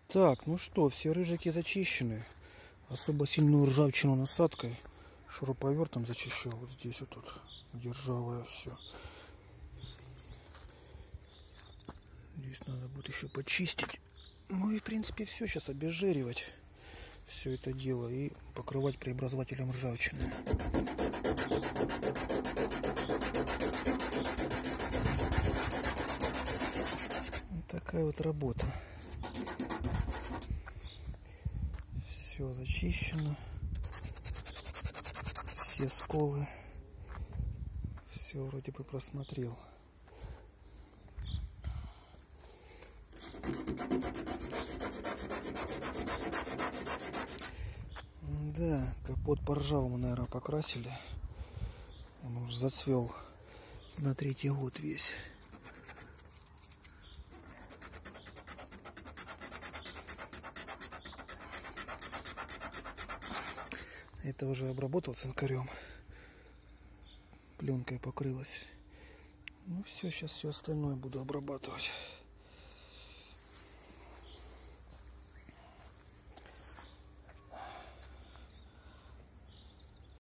Так, ну что, все рыжики зачищены. Особо сильную ржавчину насадкой шуруповертом зачищал. Вот здесь вот тут, где ржавое все. Здесь надо будет еще почистить. Ну и в принципе все. Сейчас обезжиривать все это дело и покрывать преобразователем ржавчины. Вот такая вот работа. Все зачищено. Все сколы. Все вроде бы просмотрел. Да, капот по-ржавому, наверное, покрасили. Он уже зацвел на 3-й год весь. Это уже обработал цинкарем. Пленкой покрылась. Ну все, сейчас все остальное буду обрабатывать.